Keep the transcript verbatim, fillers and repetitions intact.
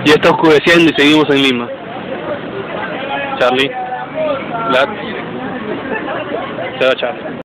Ya está oscureciendo y seguimos en Lima. Charlie. Vlad. Chao, chao.